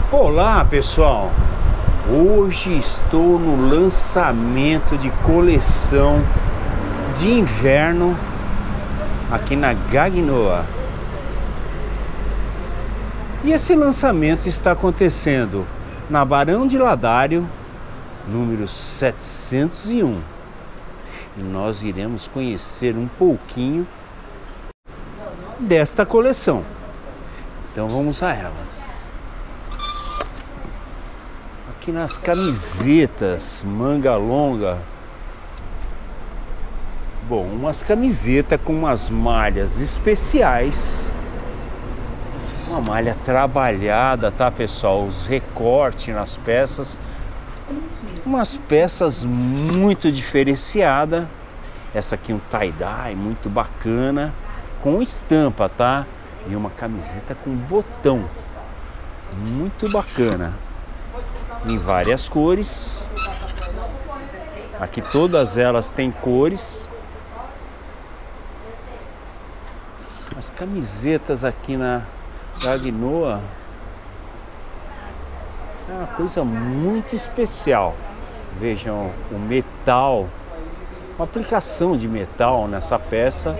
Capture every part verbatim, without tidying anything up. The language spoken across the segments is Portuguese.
Olá pessoal, hoje estou no lançamento de coleção de inverno aqui na Gagnoa. E esse lançamento está acontecendo na Barão de Ladário, número setecentos e um. E nós iremos conhecer um pouquinho desta coleção. Então vamos a elas. Aqui nas camisetas manga longa, bom, umas camisetas com umas malhas especiais, uma malha trabalhada, tá pessoal? Os recortes nas peças, umas peças muito diferenciadas. Essa aqui um tie-dye muito bacana, com estampa, tá? E uma camiseta com botão, muito bacana, em várias cores. Aqui todas elas têm cores. As camisetas aqui na Gagnoa é uma coisa muito especial. Vejam o metal, uma aplicação de metal nessa peça.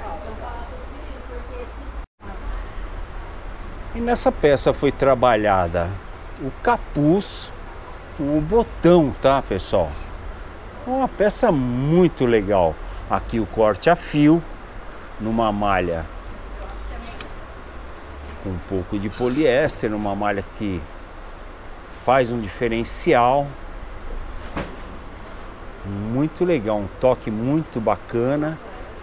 E nessa peça foi trabalhada o capuz com o botão, tá pessoal? Uma peça muito legal. Aqui o corte a fio numa malha com um pouco de poliéster, uma malha que faz um diferencial muito legal, um toque muito bacana.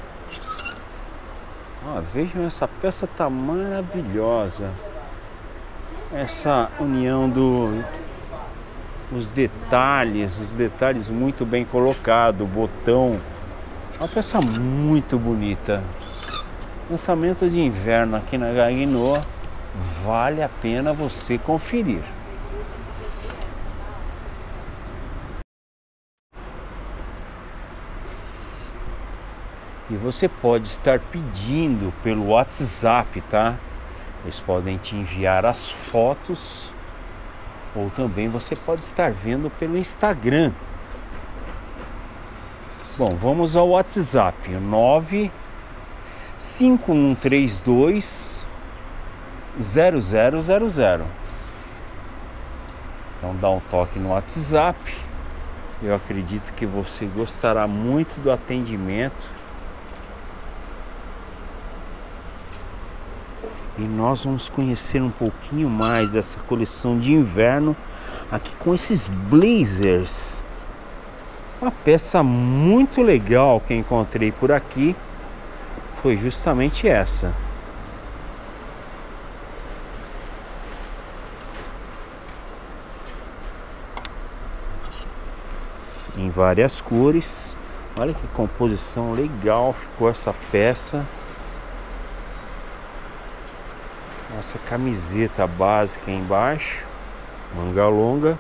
Ah, vejam, essa peça tá maravilhosa. Essa união do os detalhes, os detalhes muito bem colocados, o botão, uma peça muito bonita. Lançamento de inverno aqui na Gagnoa, vale a pena você conferir. E você pode estar pedindo pelo WhatsApp, tá? Eles podem te enviar as fotos, ou também você pode estar vendo pelo Instagram. Bom, vamos ao WhatsApp, nove cinco um três dois zero zero zero zero. Então dá um toque no WhatsApp. Eu acredito que você gostará muito do atendimento. E nós vamos conhecer um pouquinho mais dessa coleção de inverno aqui com esses blazers. Uma peça muito legal que eu encontrei por aqui foi justamente essa. Em várias cores. Olha que composição legal ficou essa peça. Essa camiseta básica embaixo, manga longa.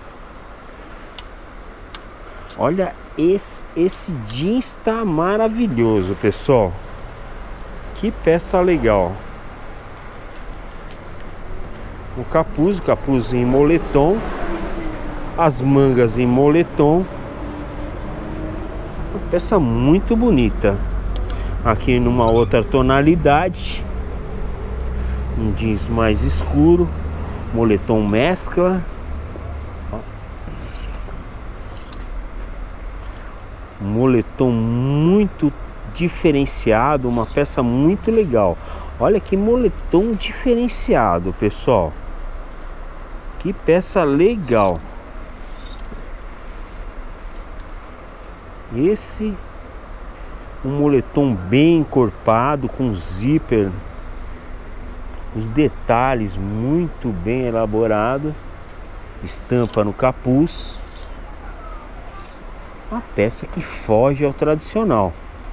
Olha, esse, esse jeans tá maravilhoso, pessoal. Que peça legal. O capuz, o capuz em moletom, as mangas em moletom. Uma peça muito bonita. Aqui numa outra tonalidade. Um jeans mais escuro, moletom mescla. Um moletom muito diferenciado, uma peça muito legal. Olha que moletom diferenciado, pessoal. Que peça legal. Esse um moletom bem encorpado com zíper. Os detalhes muito bem elaborado, estampa no capuz, uma peça que foge ao tradicional.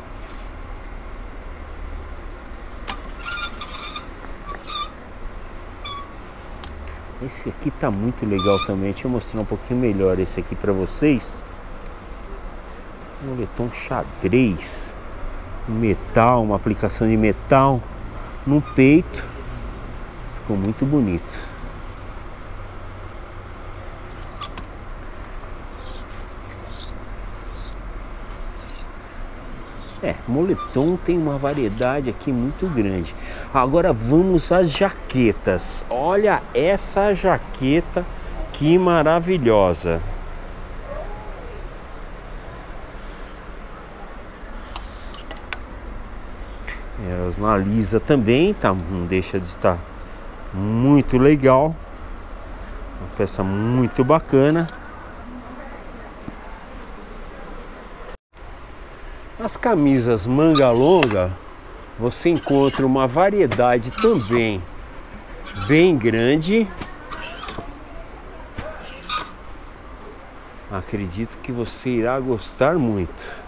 Esse aqui tá muito legal também. Deixa eu mostrar um pouquinho melhor esse aqui para vocês. Moletom xadrez, metal, uma aplicação de metal no peito. Ficou muito bonito. É, moletom tem uma variedade aqui muito grande. Agora vamos às jaquetas. Olha essa jaqueta, que maravilhosa. Elas na lisa também, tá? Não deixa de estar muito legal. Uma peça muito bacana. As camisas manga longa, você encontra uma variedade também bem grande. Acredito que você irá gostar muito.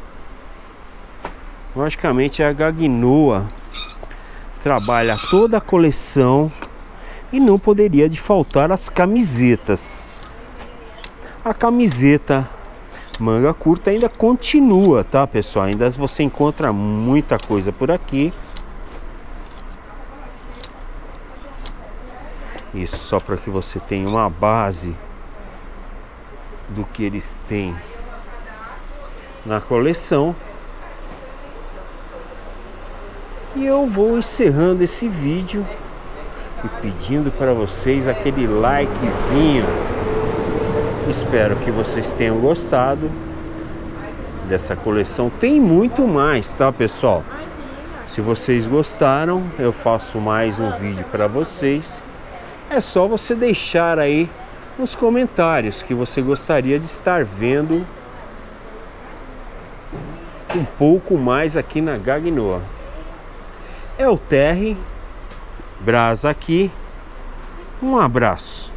Logicamente a Gagnoa trabalha toda a coleção e não poderia de faltar as camisetas. A camiseta manga curta ainda continua, tá, pessoal? Ainda você encontra muita coisa por aqui. Isso só para que você tenha uma base do que eles têm na coleção. E eu vou encerrando esse vídeo e pedindo para vocês aquele likezinho. Espero que vocês tenham gostado dessa coleção. Tem muito mais, tá, pessoal? Se vocês gostaram, eu faço mais um vídeo para vocês. É só você deixar aí nos comentários que você gostaria de estar vendo um pouco mais aqui na Gagnoa. É o Terry Braz aqui. Um abraço.